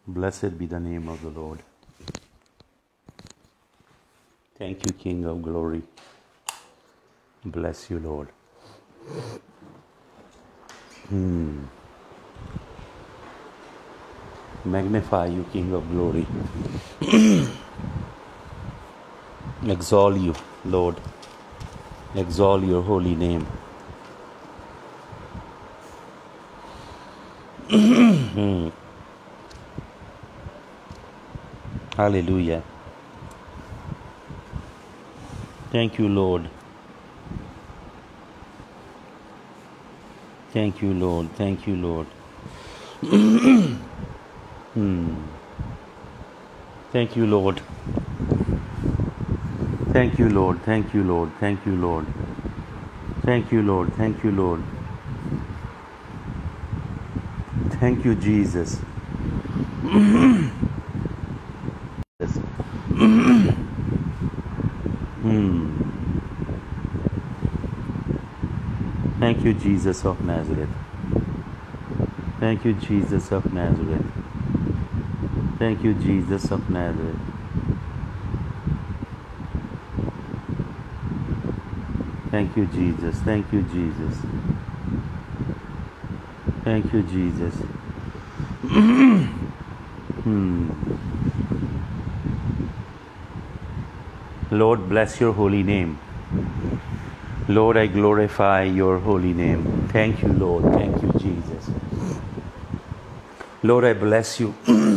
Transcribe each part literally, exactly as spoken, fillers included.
Blessed be the name of the Lord. Thank you, King of glory. Bless you, Lord. Hmm. Magnify you, King of glory. Exalt you, Lord. Exalt your holy name. Hmm. Hallelujah. Thank you, Lord. Thank you, Lord. Thank you, Lord. Hmm. Thank you, Lord. Thank you, Lord. Thank you, Lord. Thank you, Lord. Thank you, Lord. Thank you, Lord. Thank you, Jesus. Yes. Hmm. Thank you, Jesus of Nazareth. Thank you, Jesus of Nazareth. Thank you, Jesus of Nazareth. Thank you, Jesus. Thank you, Jesus. Thank you, Jesus. Hmm. Lord, bless your holy name. Lord, I glorify your holy name. Thank you, Lord. Thank you, Jesus. Lord, I bless you.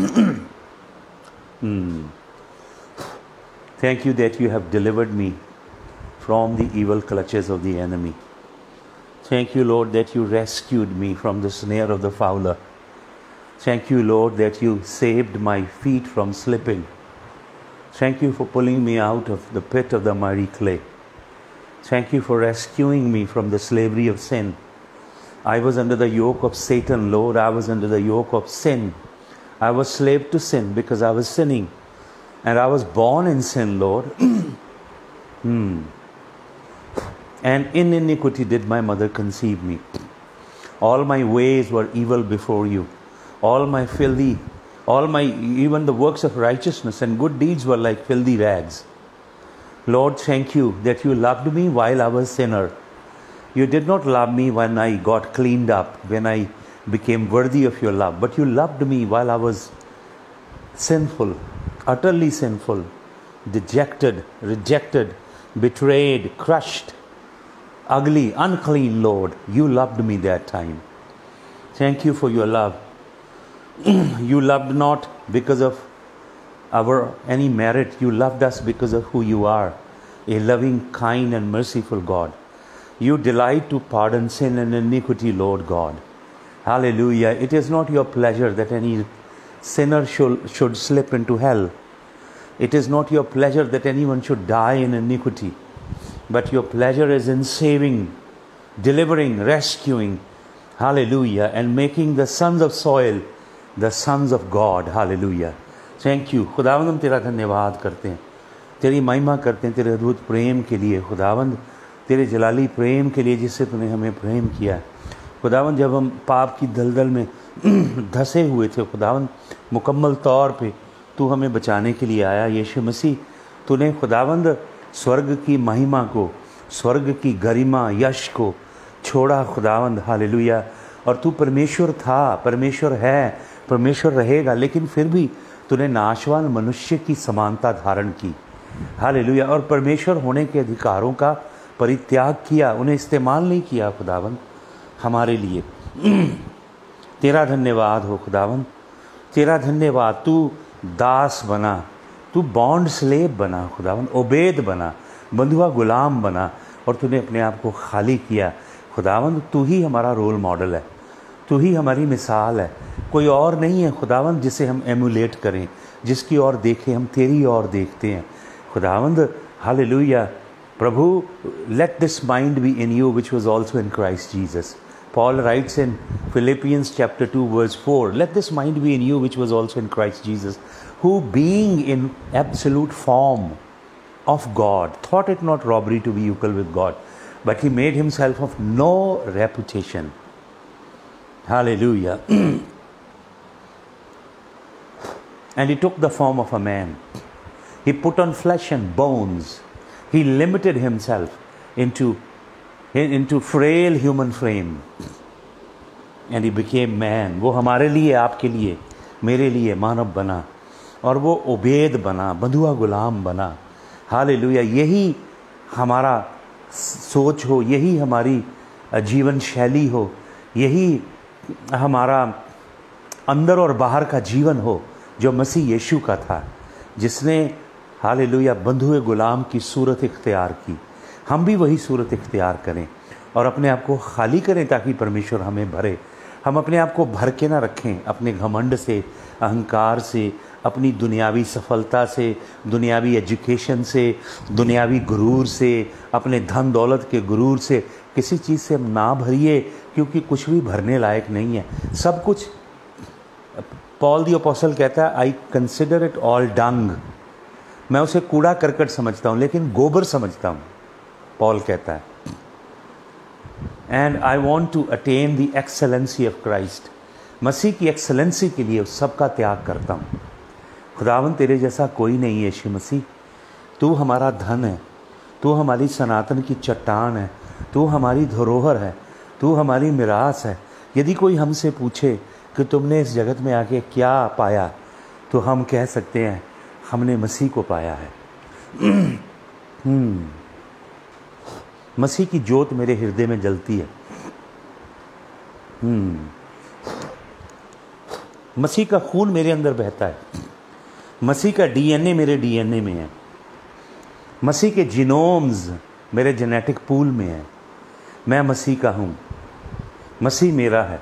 Hmm. Thank you that you have delivered me from the evil clutches of the enemy. Thank you, Lord, that you rescued me from the snare of the fowler. Thank you, Lord, that you saved my feet from slipping. Thank you for pulling me out of the pit of the miry clay. Thank you for rescuing me from the slavery of sin. I was under the yoke of Satan, Lord. I was under the yoke of sin. I was slave to sin because I was sinning. And I was born in sin, Lord. hmm. And in iniquity did my mother conceive me. All my ways were evil before you. All my filthy, all my, even the works of righteousness and good deeds were like filthy rags. Lord, thank you that you loved me while I was a sinner. You did not love me when I got cleaned up, when I became worthy of your love. But you loved me while I was sinful, utterly sinful, dejected, rejected, betrayed, crushed, ugly, unclean, Lord. You loved me that time. Thank you for your love. You loved not because of our any merit. You loved us because of who you are, a loving, kind and merciful God. You delight to pardon sin and iniquity, Lord God. Hallelujah. It is not your pleasure that any sinner should, should slip into hell. It is not your pleasure that anyone should die in iniquity. But your pleasure is in saving, delivering, rescuing, hallelujah, and making the sons of soil the sons of God. Hallelujah. Thank you. खुदावंद हम तेरा धन्यवाद करते हैं, तेरी महिमा करते हैं तेरे अद्भुत प्रेम के लिए। खुदावंद तेरे जलाली प्रेम के लिए जिससे तूने हमें प्रेम किया। खुदावंद जब हम पाप की दलदल में धंसे हुए थे, खुदावंद मुकम्मल तौर पे तू हमें बचाने के लिए आया। यीशु मसीह, तूने खुदावंद स्वर्ग की महिमा को, स्वर्ग की गरिमा, यश को छोड़ा खुदावंद। हालेलुया। और तू परमेश्वर था, परमेश्वर है, परमेश्वर रहेगा, लेकिन फिर भी तूने नाशवान मनुष्य की समानता धारण की। हालेलुया। और परमेश्वर होने के अधिकारों का परित्याग किया, उन्हें इस्तेमाल नहीं किया खुदावंद हमारे लिए। तेरा धन्यवाद हो खुदावंद, तेरा धन्यवाद। तू दास बना, तू बॉन्ड स्लेव बना खुदावंद, ओबेद बना, बंधुआ गुलाम बना, और तूने अपने आप को खाली किया खुदावंद। तू ही हमारा रोल मॉडल है, तू ही हमारी मिसाल है। कोई और नहीं है खुदावंद जिसे हम एमुलेट करें, जिसकी ओर देखें, हम तेरी ओर देखते हैं खुदावंद। हालेलुया। प्रभु, let this mind be in you which was also in Christ Jesus. Paul writes in Philippians chapter two verse four, let this mind be in you which was also in Christ Jesus, who being in absolute form of God, thought it not robbery to be equal with God, but he made himself of no reputation. Hallelujah. and he took the form of a man. He put on flesh and bones. He limited himself into, into frail human frame. And he became man. वो हमारे लिए, आपके लिए, मेरे लिए मानव बना और वो उबेद बना, बंधुआ गुलाम बना। हालेलुया। यही हमारा सोच हो, यही हमारी जीवन शैली हो, यही हमारा अंदर और बाहर का जीवन हो जो मसीह यीशु का था, जिसने हालेलुया बंधुए गुलाम की सूरत इख्तियार की। हम भी वही सूरत इख्तियार करें और अपने आप को खाली करें ताकि परमेश्वर हमें भरे। हम अपने आप को भर के ना रखें अपने घमंड से, अहंकार से, अपनी दुनियावी सफलता से, दुनियावी एजुकेशन से, दुनियावी गुरूर से, अपने धन दौलत के गुरूर से। किसी चीज़ से हम ना भरिए, क्योंकि कुछ भी भरने लायक नहीं है। सब कुछ, पॉल द अपोस्टल कहता है, I consider it all dung. मैं उसे कूड़ा करकट समझता हूँ, लेकिन गोबर समझता हूँ, पॉल कहता है। And I want to attain the excellency of Christ. मसीह की एक्सेलेंसी के लिए उस सब का त्याग करता हूँ। खुदावन तेरे जैसा कोई नहीं है यीशु मसीह। तू हमारा धन है, तू हमारी सनातन की चट्टान है, तू हमारी धरोहर है, तू हमारी मिरास है। यदि कोई हमसे पूछे कि तुमने इस जगत में आके क्या पाया, तो हम कह सकते हैं हमने मसीह को पाया है। हम्म मसीह की जोत मेरे हृदय में जलती है। हम्म मसीह का खून मेरे अंदर बहता है। मसीह का डीएनए मेरे डीएनए में है। मसीह के जीनोम्स मेरे जेनेटिक पूल में है। मैं मसीह का हूँ, मसीह मेरा है।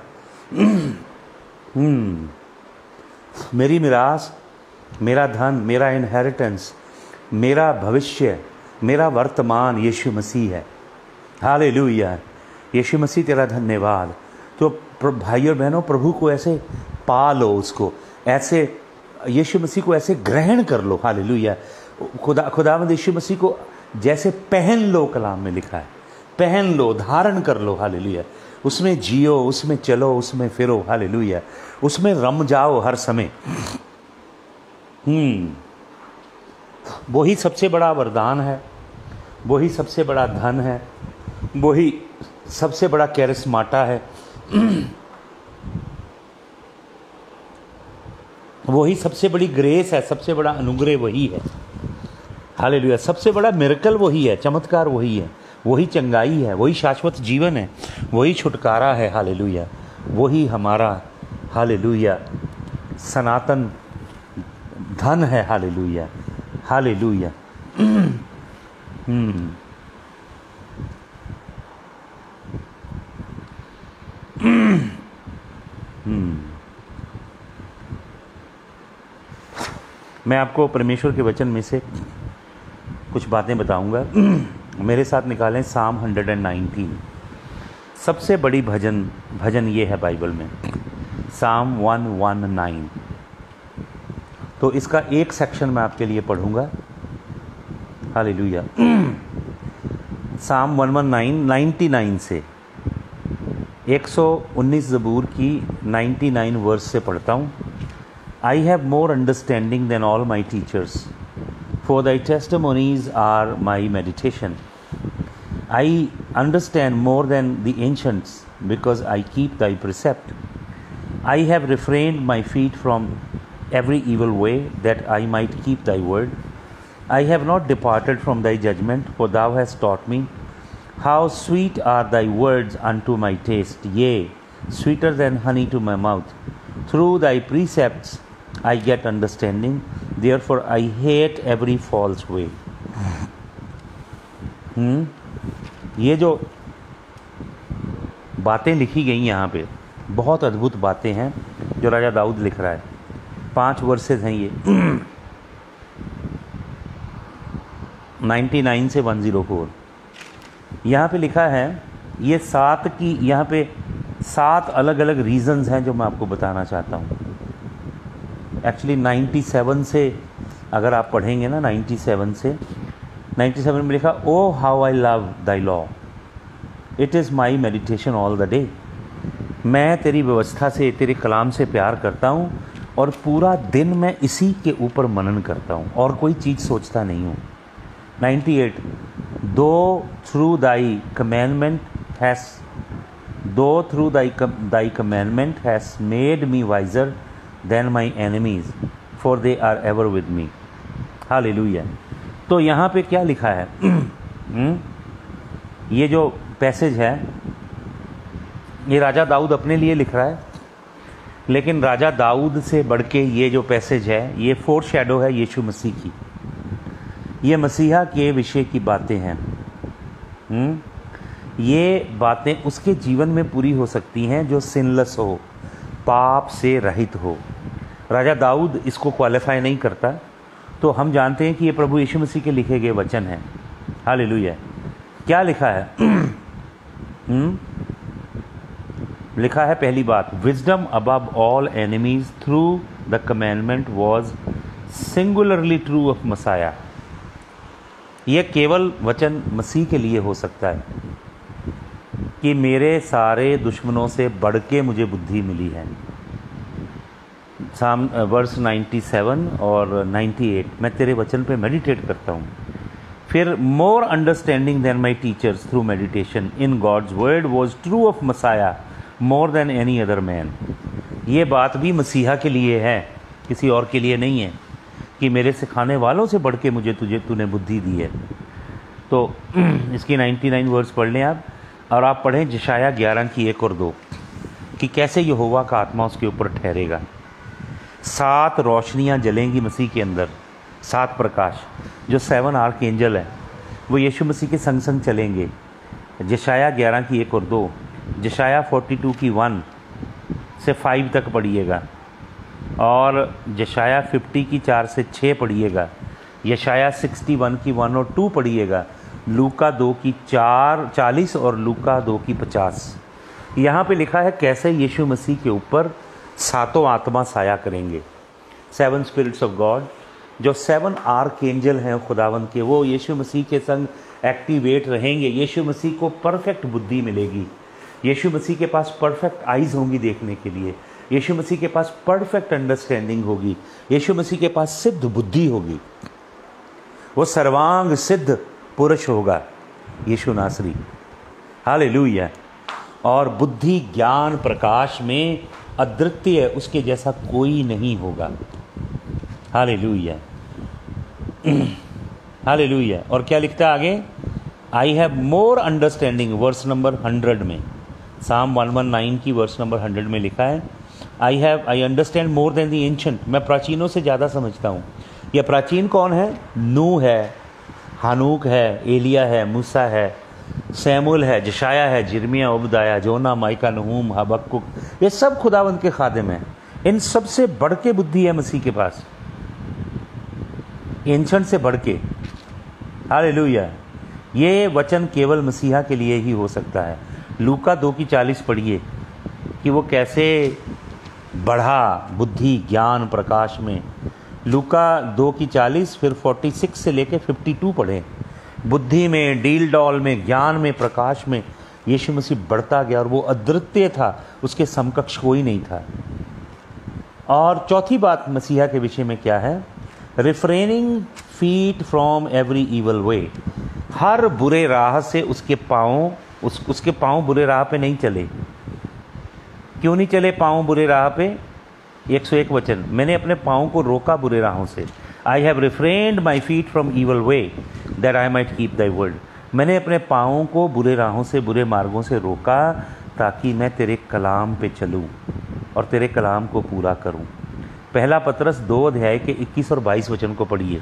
हम्म मेरी मिरास, मेरा धन, मेरा इनहेरिटेंस, मेरा भविष्य, मेरा वर्तमान यीशु मसीह है। हालेलुया। यीशु मसीह तेरा धन्यवाद। तो भाई और बहनों, प्रभु को ऐसे पा लो, उसको ऐसे यीशु मसीह को ऐसे ग्रहण कर लो। हालेलुया। खुदा खुदावंद यीशु मसीह को जैसे पहन लो, कलाम में लिखा है, पहन लो, धारण कर लो। हालेलुया। उसमें जियो, उसमें चलो, उसमें फिरो। हालेलुया। उसमें रम जाओ हर समय। हम्म वही सबसे बड़ा वरदान है, वही सबसे बड़ा धन है, वही सबसे बड़ा कैरिस्माटा है, वही सबसे बड़ी ग्रेस है, सबसे बड़ा अनुग्रह वही है। हालेलुया। सबसे बड़ा मिरेकल वही है, चमत्कार वही है, वही चंगाई है, वही शाश्वत जीवन है, वही छुटकारा है। हालेलुया। वही हमारा हालेलुया सनातन धन है। हालेलुया। हालेलुया। हम्म हम्म मैं आपको परमेश्वर के वचन में से कुछ बातें बताऊंगा। मेरे साथ निकालें साम एक सौ उन्नीस। सबसे बड़ी भजन भजन ये है बाइबल में, साम एक सौ उन्नीस। तो इसका एक सेक्शन मैं आपके लिए पढ़ूंगा। हालेलुया। साम एक सौ उन्नीस निन्यानवे से एक सौ उन्नीस ज़बूर की निन्यानवे वर्स से पढ़ता हूँ। I have more understanding than all my teachers, for thy testimonies are my meditation. I understand more than the ancients, because I keep thy precept. I have refrained my feet from every evil way, that I might keep thy word. I have not departed from thy judgment, for thou hast taught me. How sweet are thy words unto my taste, yea, sweeter than honey to my mouth. Through thy precepts I get understanding, therefore I hate every false way. हम्म ये जो बातें लिखी गई यहाँ पे, बहुत अद्भुत बातें हैं जो राजा दाऊद लिख रहा है। पांच वर्सेस हैं ये, निन्यानवे से एक सौ चार। यहाँ पे लिखा है, ये सात की यहाँ पे सात अलग अलग रीजंस हैं जो मैं आपको बताना चाहता हूँ। एक्चुअली सत्तानवे से अगर आप पढ़ेंगे ना, सत्तानवे से सत्तानवे में लिखा, O how I love thy law, it is my meditation all the day. मैं तेरी व्यवस्था से, तेरे कलाम से प्यार करता हूँ और पूरा दिन मैं इसी के ऊपर मनन करता हूँ और कोई चीज़ सोचता नहीं हूँ। Ninety eight, thou through thy commandment has thou through thy thy commandment has made me wiser than my enemies for they are ever with me. Hallelujah. तो यहाँ पे क्या लिखा है? ये जो पैसेज है ये राजा दाऊद अपने लिए लिख रहा है, लेकिन राजा दाऊद से बढ़ के ये जो पैसेज है ये फोर शैडो है यीशु मसीह की। ये मसीहा के विषय की बातें हैं। हुँ? ये बातें उसके जीवन में पूरी हो सकती हैं जो सिनलेस हो, पाप से रहित हो। राजा दाऊद इसको क्वालिफाई नहीं करता, तो हम जानते हैं कि ये प्रभु यीशु मसीह के लिखे गए वचन हैं। हालेलुया। क्या लिखा है? हुँ? लिखा है पहली बात, wisdom above all enemies through the commandment was singularly true of Messiah. यह केवल वचन मसीह के लिए हो सकता है कि मेरे सारे दुश्मनों से बढ़ के मुझे बुद्धि मिली है। साम वर्स नाइन्टी सेवन और नाइन्टी एट, मैं तेरे वचन पे मेडिटेट करता हूँ। फिर more understanding than my teachers through meditation in God's word was true of Messiah more than any other man. ये बात भी मसीहा के लिए है, किसी और के लिए नहीं है, कि मेरे सिखाने वालों से बढ़ के मुझे तुझे तूने बुद्धि दी है। तो इसकी निन्यानवे वर्ड्स पढ़ लें आप, और आप पढ़ें यशाया ग्यारह की एक और दो कि कैसे यहोवा का आत्मा उसके ऊपर ठहरेगा। सात रोशनियां जलेंगी मसीह के अंदर, सात प्रकाश, जो सेवन आर्क एंजल है वो यीशु मसीह के संग संग चलेंगे। यशाया ग्यारह की एक और दो, यशाया बयालीस की वन से फाइव तक पढ़िएगा, और यशाया पचास की चार से छः पढ़िएगा, यशाया इकसठ की वन और टू पढ़िएगा, लूका दो की चार चालीस और लूका दो की पचास। यहाँ पे लिखा है कैसे यीशु मसीह के ऊपर सातों आत्मा साया करेंगे। सेवन स्पिरिट्स ऑफ गॉड, जो सेवन आर्क एंजल हैं खुदावंद के, वो यीशु मसीह के संग एक्टिवेट रहेंगे। यीशु मसीह को परफेक्ट बुद्धि मिलेगी, यीशु मसीह के पास परफेक्ट आइज़ होंगी देखने के लिए, यीशु मसीह के पास परफेक्ट अंडरस्टैंडिंग होगी, यीशु मसीह के पास सिद्ध बुद्धि होगी, वो सर्वांग सिद्ध पुरुष होगा यीशु नासरी। हालेलुया। और बुद्धि ज्ञान प्रकाश में अद्वितीय उसके जैसा कोई नहीं होगा। Hallelujah, hallelujah. और क्या लिखता है आगे? I have more understanding, verse number hundred में, साम वन वन नाइन की वर्स नंबर हंड्रेड में लिखा है, I have I understand more than the ancient. मैं प्राचीनों से ज़्यादा समझता हूँ। यह प्राचीन कौन है? नूह है, हानूक है, एलिया है, मूसा है, सैमुअल है, जशाया है, जिर्मिया, उबदाया, जोना, माइका, नहूम, हबक्कुक, ये सब खुदावंद के खादिम हैं। इन सब से बढ़ के बुद्धि है मसीह के पास, एंशंट से बढ़ के। हालेलुया। ये वचन केवल मसीहा के लिए ही हो सकता है। लूका दो की चालीस पढ़िए कि वो कैसे बढ़ा बुद्धि ज्ञान प्रकाश में। लूका दो की चालीस, फिर छियालीस से लेके बावन पढ़ें। बुद्धि में, डील डॉल में, ज्ञान में, प्रकाश में यीशु मसीह बढ़ता गया और वो अद्वितीय था, उसके समकक्ष कोई नहीं था। और चौथी बात मसीहा के विषय में क्या है? Refraining feet from every evil way. हर बुरे राह से उसके पाँव उस उसके पाँव बुरे राह पे नहीं चले। क्यों नहीं चले पाँव बुरे राह पे? एक सौ एक वचन, मैंने अपने पाँव को रोका बुरे राहों से। I have refrained my feet from evil way that I might keep thy word. मैंने अपने पाँव को बुरे राहों से, बुरे मार्गों से रोका ताकि मैं तेरे कलाम पे चलूँ और तेरे कलाम को पूरा करूँ। पहला पतरस दो अध्याय के इक्कीस और बाईस वचन को पढ़िए।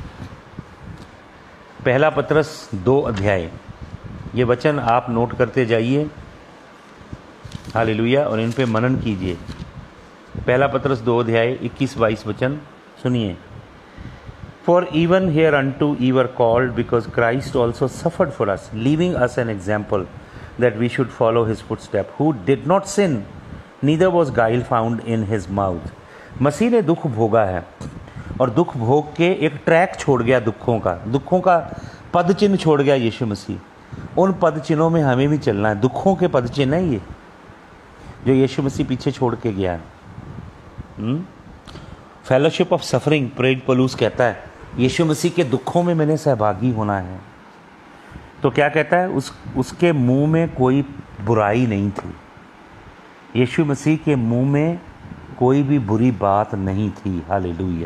पहला पतरस दो अध्याय, ये वचन आप नोट करते जाइए। हालेलुया। और इन पे मनन कीजिए। पहला पतरस दो अध्याय इक्कीस बाईस वचन सुनिए। For even hereunto you were called because Christ also suffered for us, leaving us an example that we should follow his footstep, who did not sin neither was guile found in his mouth. मसीह ने दुख भोगा है और दुख भोग के एक ट्रैक छोड़ गया दुखों का, दुखों का पद चिन्ह छोड़ गया यीशु मसीह। उन पद चिन्हों में हमें भी चलना है। दुखों के पद चिन्ह है ये जो यीशु मसीह पीछे छोड़ के गया है। फेलोशिप ऑफ सफरिंग, प्रेड पलूस कहता है यीशु मसीह के दुखों में मैंने सहभागी होना है। तो क्या कहता है, उस उसके मुंह में कोई बुराई नहीं थी। यीशु मसीह के मुंह में कोई भी बुरी बात नहीं थी। Hallelujah,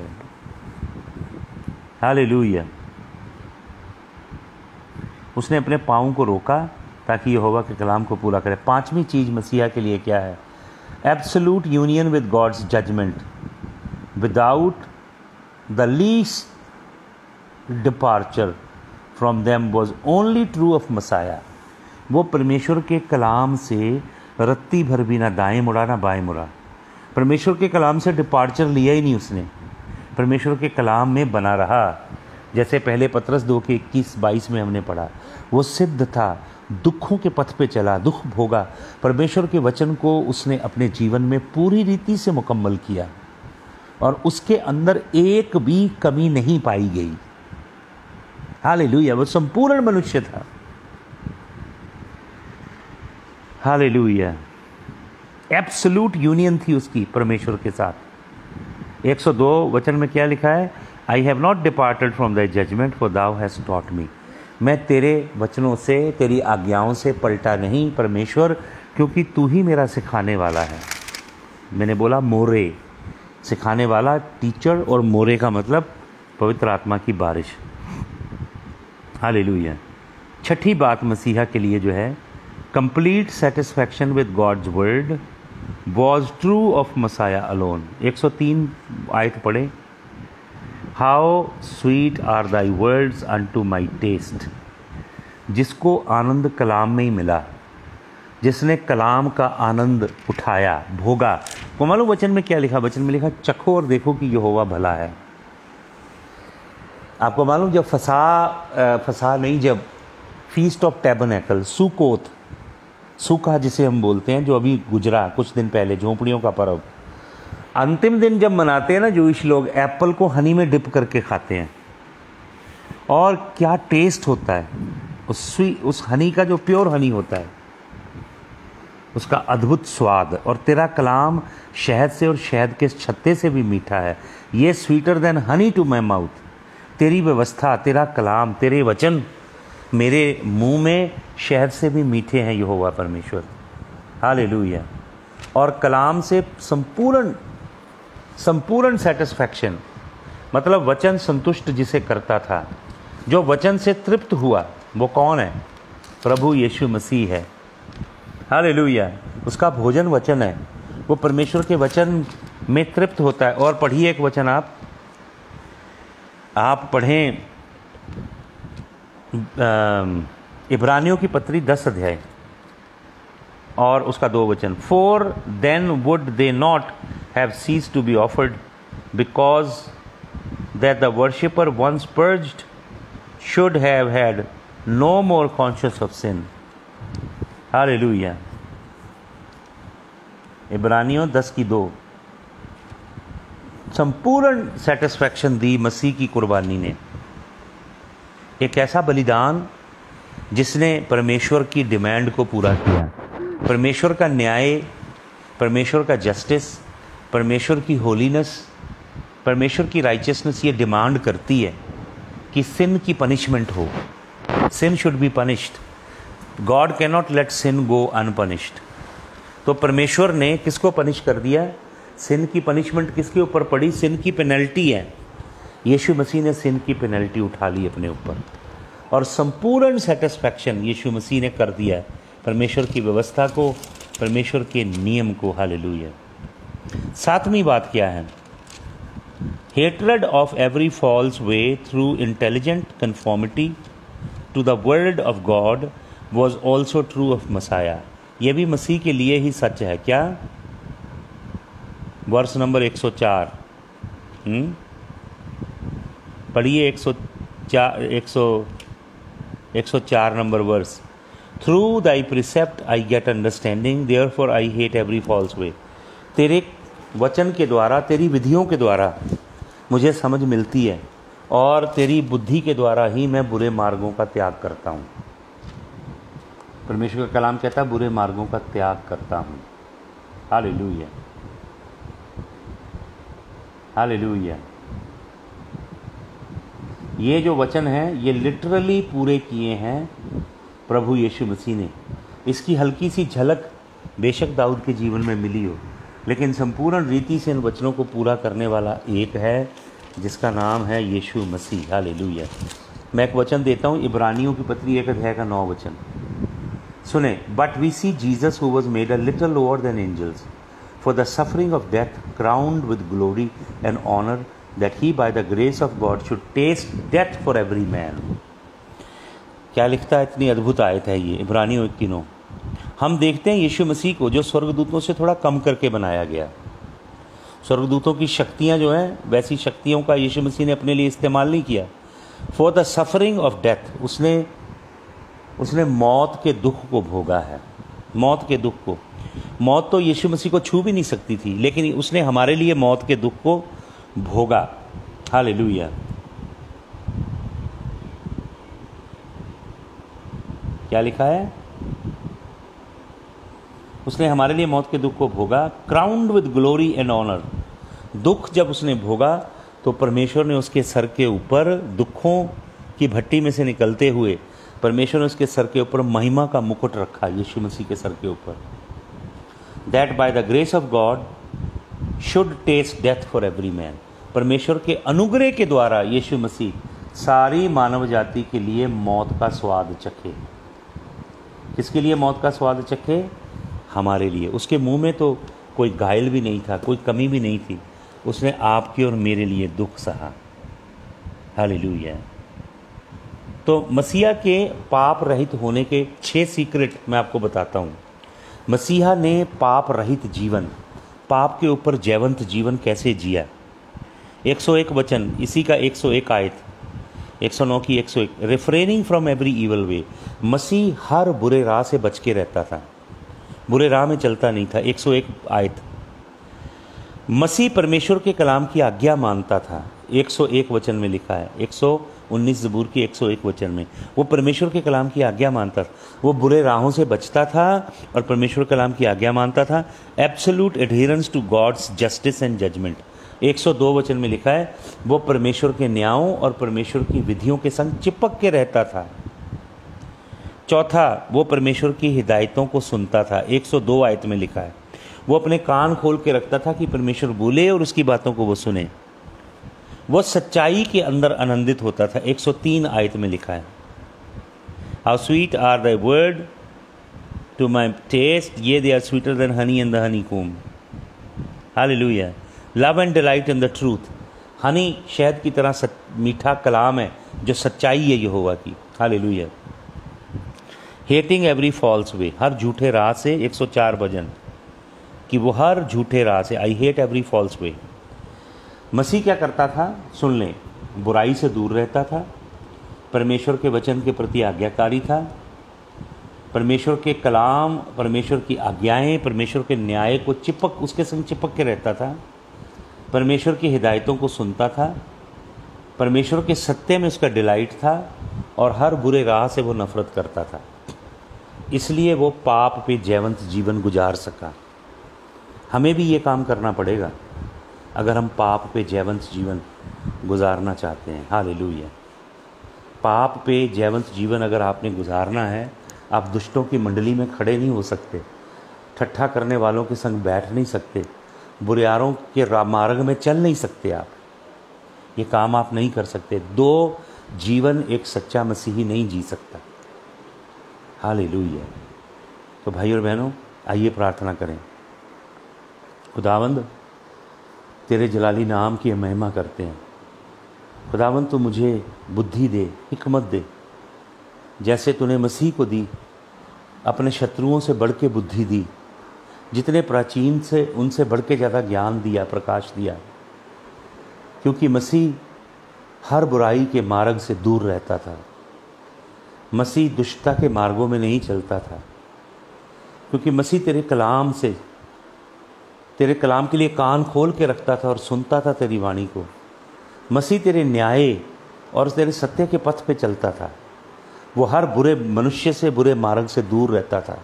hallelujah. उसने अपने पाँव को रोका ताकि यहोवा के कलाम को पूरा करे। पांचवी चीज मसीहा के लिए क्या है? Absolute union with God's judgment without the least departure from them was only true of Messiah. वो परमेश्वर के कलाम से रत्ती भर भी ना दाएं मुड़ा ना बाएं मुड़ा। परमेश्वर के कलाम से डिपार्चर लिया ही नहीं उसने, परमेश्वर के कलाम में बना रहा। जैसे पहले पत्रस दो के इक्कीस बाईस में हमने पढ़ा, वो सिद्ध था, दुखों के पथ पे चला, दुख भोगा, परमेश्वर के वचन को उसने अपने जीवन में पूरी रीति से मुकम्मल किया और उसके अंदर एक भी कमी नहीं पाई गई। हालेलुया, वो संपूर्ण मनुष्य था। हालेलुया, एब्सोल्यूट यूनियन थी उसकी परमेश्वर के साथ। एक सौ दो वचन में क्या लिखा है? I have not departed from the judgment for thou has taught me. मैं तेरे वचनों से, तेरी आज्ञाओं से पलटा नहीं परमेश्वर, क्योंकि तू ही मेरा सिखाने वाला है। मैंने बोला मोरे, सिखाने वाला टीचर, और मोरे का मतलब पवित्र आत्मा की बारिश। हालेलुया। छठी बात मसीहा के लिए जो है, complete satisfaction with God's word was true of Messiah alone. एक सौ तीन आयत पढ़े। How sweet are thy words unto my taste. जिसको आनंद कलाम में ही मिला, जिसने कलाम का आनंद उठाया, भोगा। वो मालूम वचन में क्या लिखा? वचन में लिखा चखो और देखो कि यहोवा भला है। आपको मालूम, जब फसा फसा नहीं जब फीस्ट ऑफ टैबरनेकल, सुकोत, सूखा जिसे हम बोलते हैं, जो अभी गुजरा कुछ दिन पहले, झोंपड़ियों का पर्व, अंतिम दिन जब मनाते हैं ना जूइश लोग, एप्पल को हनी में डिप करके खाते हैं। और क्या टेस्ट होता है उस उस हनी का, जो प्योर हनी होता है, उसका अद्भुत स्वाद। और तेरा कलाम शहद से और शहद के छत्ते से भी मीठा है। ये sweeter than honey to my mouth. तेरी व्यवस्था, तेरा कलाम, तेरे वचन मेरे मुंह में शहद से भी मीठे हैं यहोवा परमेश्वर। हालेलुया। और कलाम से संपूर्ण संपूर्ण सेटिस्फैक्शन, मतलब वचन संतुष्ट जिसे करता था, जो वचन से तृप्त हुआ, वो कौन है? प्रभु यीशु मसीह है। हालेलुया। उसका भोजन वचन है, वो परमेश्वर के वचन में तृप्त होता है। और पढ़िए एक वचन, आप आप पढ़ें इब्रानियों की पत्री दस अध्याय और उसका दो वचन। For then would they not have cease to be offered because that the worshipper once purged should have had no more conscious of sin. Hallelujah. इब्रानियों दस की दो। संपूर्ण सेटिस्फैक्शन दी मसीह की कुर्बानी ने। एक ऐसा बलिदान जिसने परमेश्वर की डिमांड को पूरा किया। परमेश्वर का न्याय, परमेश्वर का जस्टिस, परमेश्वर की होलीनेस, परमेश्वर की राइचियसनेस ये डिमांड करती है कि सिन की पनिशमेंट हो। Sin should be punished. God can not let sin go unpunished. तो परमेश्वर ने किसको पनिश कर दिया? सिन की पनिशमेंट किसके ऊपर पड़ी? सिन की पेनल्टी है। यीशु मसीह ने सिन की पेनल्टी उठा ली अपने ऊपर और संपूर्ण सेटिस्फैक्शन यीशु मसीह ने कर दिया परमेश्वर की व्यवस्था को, परमेश्वर के नियम को। हालेलुया। सातवीं बात क्या है? Hatred of every false way through intelligent conformity to the word of God was also true of Messiah. यह भी मसीह के लिए ही सच है। क्या? वर्ष नंबर एक सौ चार हम्म पढ़िए। एक सौ चार एक सौ एक सौ चार number verse. Through thy precept I get understanding therefore I hate every false way. तेरे वचन के द्वारा, तेरी विधियों के द्वारा मुझे समझ मिलती है और तेरी बुद्धि के द्वारा ही मैं बुरे मार्गों का त्याग करता हूँ। परमेश्वर का कलाम कहता है बुरे मार्गों का त्याग करता हूँ। हालेलुया। हालेलुया। ये जो वचन है ये लिटरली पूरे किए हैं प्रभु यीशु मसीह ने। इसकी हल्की सी झलक बेशक दाऊद के जीवन में मिली हो, लेकिन संपूर्ण रीति से इन वचनों को पूरा करने वाला एक है जिसका नाम है यीशु मसीह। हालेलुया। मैं एक वचन देता हूँ, इब्रानियों की पत्री एक अध्याय का नौ वचन सुने। But we see Jesus who was made a little lower than angels for the suffering of death crowned with glory and honour that he by the grace of God should taste death for every man. क्या लिखता है, इतनी अद्भुत आयत है ये इब्रानियों एक की नौ। हम देखते हैं यीशु मसीह को जो स्वर्गदूतों से थोड़ा कम करके बनाया गया। स्वर्गदूतों की शक्तियां जो हैं वैसी शक्तियों का यीशु मसीह ने अपने लिए इस्तेमाल नहीं किया। For the suffering of death, उसने उसने मौत के दुख को भोगा है। मौत के दुख को, मौत तो यीशु मसीह को छू भी नहीं सकती थी, लेकिन उसने हमारे लिए मौत के दुख को भोगा। हालेलुया। क्या लिखा है, उसने हमारे लिए मौत के दुख को भोगा, crowned with glory and honour. दुख जब उसने भोगा तो परमेश्वर ने उसके सर के ऊपर, दुखों की भट्टी में से निकलते हुए परमेश्वर ने उसके सर के ऊपर महिमा का मुकुट रखा, यीशु मसीह के सर के ऊपर। That by the grace of God should taste death for every man. परमेश्वर के अनुग्रह के द्वारा यीशु मसीह सारी मानव जाति के लिए मौत का स्वाद चखे। किसके लिए मौत का स्वाद चखे? हमारे लिए। उसके मुंह में तो कोई घायल भी नहीं था, कोई कमी भी नहीं थी। उसने आपके और मेरे लिए दुख सहा। हालेलुया। तो मसीहा के पाप रहित होने के छह सीक्रेट मैं आपको बताता हूँ। मसीहा ने पाप रहित जीवन, पाप के ऊपर जयवंत जीवन कैसे जिया। एक सौ एक वचन, इसी का एक सौ एक आयत, एक सौ नौ की एक सौ एक। Refraining from every evil way, मसीह हर बुरे राह से बच के रहता था, बुरे राह में चलता नहीं था। एक सौ एक आयत। मसीह परमेश्वर के कलाम की आज्ञा मानता था, एक सौ एक वचन में लिखा है। एक सौ उन्नीस ज़बूर की एक सौ एक वचन में वो परमेश्वर के कलाम की आज्ञा मानता था। वो बुरे राहों से बचता था और परमेश्वर के कलाम की आज्ञा मानता था। Absolute adherence to God's justice and judgment, एक सौ दो वचन में लिखा है। वो परमेश्वर के न्यायों और परमेश्वर की विधियों के संग चिपक के रहता था। चौथा, वो परमेश्वर की हिदायतों को सुनता था, एक सौ दो आयत में लिखा है। वो अपने कान खोल के रखता था कि परमेश्वर बोले और उसकी बातों को वो सुने। वो सच्चाई के अंदर आनंदित होता था, एक सौ तीन आयत में लिखा है। How sweet are the word to my taste, ये they are sweeter than honey in the honeycomb. Hallelujah. Love and delight in the truth, honey शहद की तरह सच, मीठा कलाम है जो सच्चाई है यहोवा की। Hallelujah. Hating every false way, हर झूठे राह से, एक सौ चार भजन कि वो हर झूठे राह से, I hate every false way. मसीह क्या करता था? सुन लें, बुराई से दूर रहता था, परमेश्वर के वचन के प्रति आज्ञाकारी था, परमेश्वर के कलाम, परमेश्वर की आज्ञाएं, परमेश्वर के न्याय को चिपक उसके संग चिपक के रहता था, परमेश्वर की हिदायतों को सुनता था, परमेश्वर के सत्य में उसका डिलाइट था और हर बुरे राह से वो नफरत करता था। इसलिए वो पाप पे जयवंत जीवन गुजार सका। हमें भी ये काम करना पड़ेगा अगर हम पाप पे जयवंत जीवन गुजारना चाहते हैं। हालेलुया। पाप पे जयवंत जीवन अगर आपने गुजारना है, आप दुष्टों की मंडली में खड़े नहीं हो सकते, ठट्ठा करने वालों के संग बैठ नहीं सकते, बुरियारों के मार्ग में चल नहीं सकते। आप ये काम आप नहीं कर सकते। दो जीवन एक सच्चा मसीही नहीं जी सकता। हालेलुया। तो भाई और बहनों, आइए प्रार्थना करें। खुदावंद, तेरे जलाली नाम की महिमा करते हैं। खुदावंद, तू मुझे बुद्धि दे, हिकमत दे, जैसे तूने मसीह को दी, अपने शत्रुओं से बढ़ के बुद्धि दी, जितने प्राचीन से उनसे बढ़ के ज़्यादा ज्ञान दिया, प्रकाश दिया, क्योंकि मसीह हर बुराई के मार्ग से दूर रहता था। मसीह दुष्टता के मार्गों में नहीं चलता था, क्योंकि मसीह तेरे कलाम से, तेरे कलाम के लिए कान खोल के रखता था और सुनता था तेरी वाणी को। मसीह तेरे न्याय और तेरे सत्य के पथ पे चलता था। वो हर बुरे मनुष्य से, बुरे मार्ग से दूर रहता था।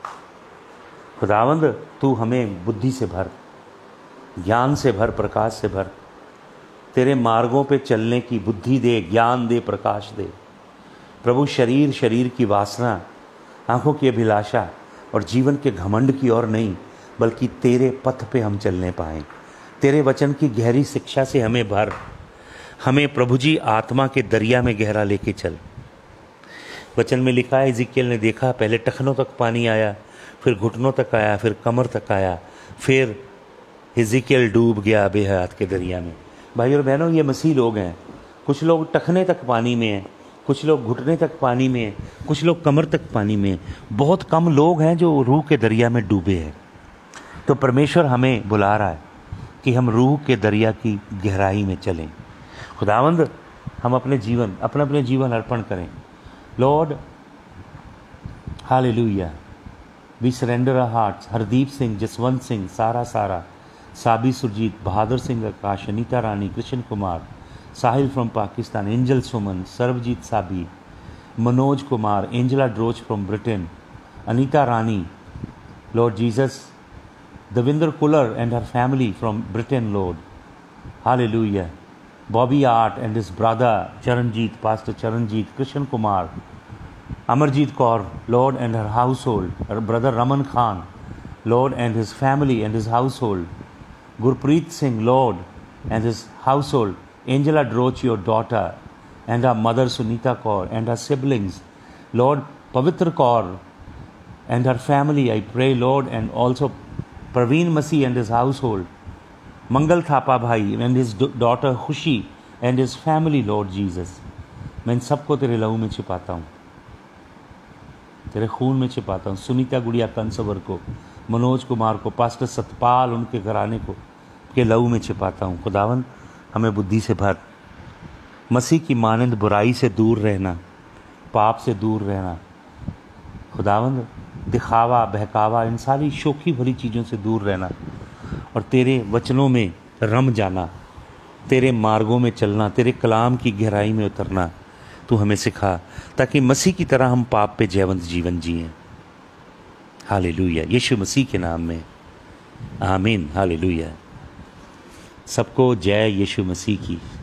खुदावंद, तू हमें बुद्धि से भर, ज्ञान से भर, प्रकाश से भर, तेरे मार्गों पे चलने की बुद्धि दे, ज्ञान दे, प्रकाश दे। प्रभु शरीर शरीर की वासना, आंखों की अभिलाषा और जीवन के घमंड की ओर नहीं, बल्कि तेरे पथ पे हम चलने पाएं। तेरे वचन की गहरी शिक्षा से हमें भर। हमें प्रभु जी आत्मा के दरिया में गहरा लेके चल। वचन में लिखा है, इज़िकियल ने देखा, पहले टखनों तक पानी आया, फिर घुटनों तक आया, फिर कमर तक आया, फिर इज़िकियल डूब गया बेहयात के दरिया में। भाई और बहनों, ये मसीह लोग हैं। कुछ लोग टखने तक पानी में हैं, कुछ लोग घुटने तक पानी में हैं, कुछ लोग कमर तक पानी में हैं। बहुत कम लोग हैं जो रूह के दरिया में डूबे हैं। तो परमेश्वर हमें बुला रहा है कि हम रूह के दरिया की गहराई में चलें। खुदावंद, हम अपने जीवन अपने अपने जीवन अर्पण करें। Lord, hallelujah, we surrender our hearts. Hardeep Singh, Jaswant Singh, Sarah Sarah, Sabi Surjeet, Bahadur Singh Akash, Anita Rani, Krishna Kumar, Sahil from Pakistan, Angel Suman, Sarvjeet Sabi, Manoj Kumar, Angela Droch from Britain, Anita Rani, Lord Jesus, Davinder Kular and her family from Britain, Lord. Hallelujah. Bobby Art and his brother Charanjit, Pastor Charanjit, Krishan Kumar, Amarjit Kaur, Lord, and her household, her brother Raman Khan, Lord, and his family and his household, Gurpreet Singh, Lord, and his household, Angela Droch, your daughter, and her mother Sunita Kaur, and her siblings, Lord, Pavitra Kaur, and her family, I pray, Lord, and also Praveen Masih and his household, Mangal Thapa Bhai and his daughter Khushi and his family, Lord Jesus. मैं इन सबको तेरे लहू में छिपाता हूँ, तेरे खून में छिपाता हूँ। सुनीता गुड़िया कंसवर को, मनोज कुमार को, पास्टर सतपाल, उनके घराने को के लहू में छिपाता हूँ। खुदावन, हमें बुद्धि से भर। मसीह की मानंद बुराई से दूर रहना, पाप से दूर रहना। खुदावन, दिखावा, बहकावा, इन सारी शोखी भरी चीज़ों से दूर रहना और तेरे वचनों में रम जाना, तेरे मार्गों में चलना, तेरे कलाम की गहराई में उतरना तू हमें सिखा, ताकि मसीह की तरह हम पाप पे जयवंत जीवन जिएं। हालेलुया, यीशु मसीह के नाम में आमीन। हालेलुया। सबको जय यीशु मसीह की।